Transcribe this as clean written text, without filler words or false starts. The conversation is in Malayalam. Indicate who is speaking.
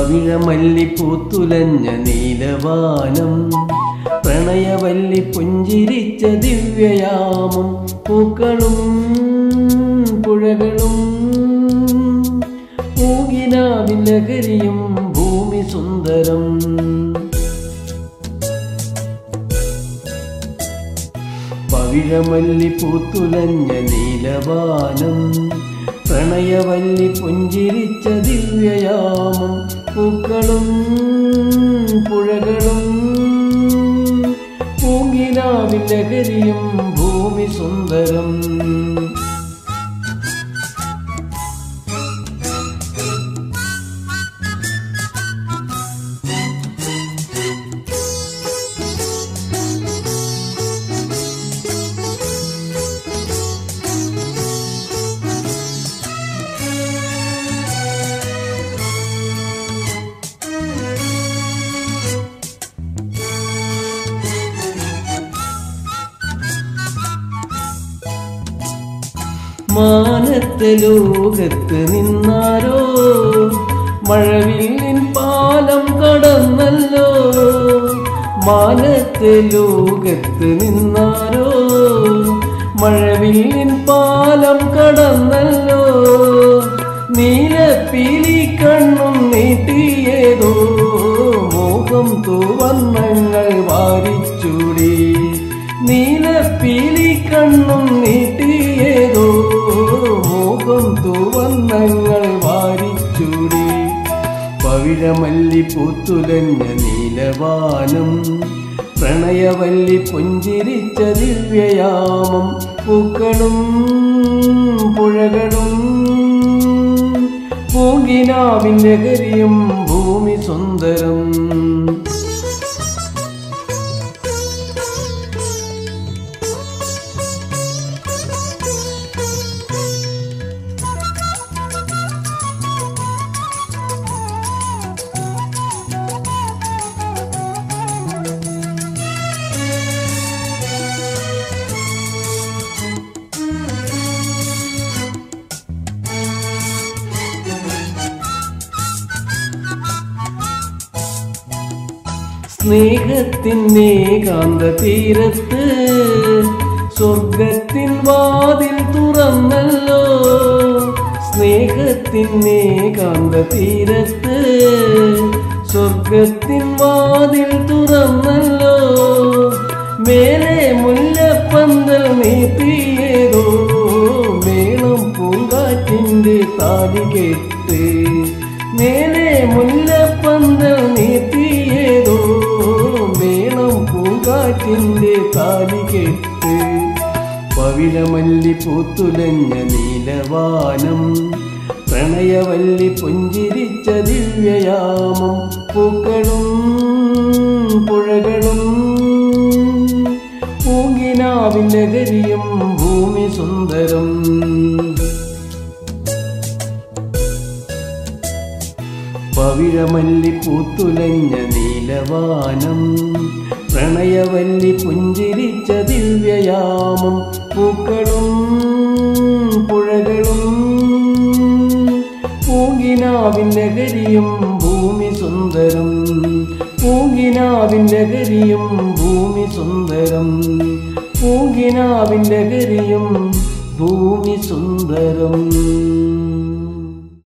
Speaker 1: പവിഴമല്ലി പൂത്തുലഞ്ഞ നീലവാനം പ്രണയവല്ലി പുഞ്ചിരിച്ച ദിവ്യയാമം പൂക്കളും പുഴകളും പൂങ്കിനാവിൻ ലഹരിയും ഭൂമി സുന്ദരം പവിഴമല്ലി പൂത്തുലഞ്ഞ നീലവാനം പ്രണയവല്ലി പുഞ്ചിരിച്ച ദിവ്യയാമം പൂക്കളും പുഴകളും പൂങ്കിനാവിൻ ലഹരിയും ഭൂമി സുന്ദരം മാനത്തെ ലോകത്ത് നിന്നാരോ മഴവില്ലിൻ പാലം കടന്നല്ലോ മാനത്തെ ലോകത്ത് നിന്നാരോ മഴവില്ലിൻ പാലം കടന്നല്ലോ നീലപ്പീലി കണ്ണും നീട്ടിയേതോ മോഹം തൂവന്നങ്ങൾ വാരിച്ചൂടി നീലപ്പീലി കണ്ണും നീട്ടിയേതോ മോഹം തൂവന്നങ്ങൾ വാരിച്ചൂടി പവിഴമല്ലി പൂത്തുലഞ്ഞ നീലവാനം പ്രണയവല്ലി പുഞ്ചിരിച്ച ദിവ്യയാമം പൂക്കളും പുഴകളും പൂങ്കിനാവിൻ ലഹരിയും ഭൂമി സുന്ദരം സ്നേഹത്തിൻ്റെ കാന്ത തീരത്ത് സ്വർഗത്തിൻ വാതിൽ തുറന്നല്ലോ സ്നേഹത്തിൻ്റെ കാന്ത തീരത്ത് സ്വർഗത്തിൻ വാതിൽ തുറന്നല്ലോ മേലെ മുല്ലപ്പന്തൽ നീട്ടിയേതോ മേളം പൂങ്കാറ്റിൻ്റെ താലി കെട്ട് മേലെ മുല്ലപ്പന്തൽ നീട്ടിയേതോ മേളം പൂങ്കാറ്റിൻ്റെ താലി കെട്ട് പവിഴമല്ലി പൂത്തുലഞ്ഞ നീലവാനം പ്രണയവല്ലി പുഞ്ചിരിച്ച ദിവ്യയാമം പൂക്കളും പുഴകളും പൂങ്കിനാവിൻ ലഹരിയും ഭൂമി സുന്ദരം പവിഴമല്ലി പൂത്തുലഞ്ഞ നീലവാനം പ്രണയവല്ലി പുഞ്ചിരിച്ച ദിവ്യയാമം പൂക്കളും പുഴകളും പൂങ്കിനാവിൻ ലഹരിയും ഭൂമി സുന്ദരം പൂങ്കിനാവിൻ ലഹരിയും ഭൂമി സുന്ദരം പൂങ്കിനാവിൻ ലഹരിയും ഭൂമി സുന്ദരം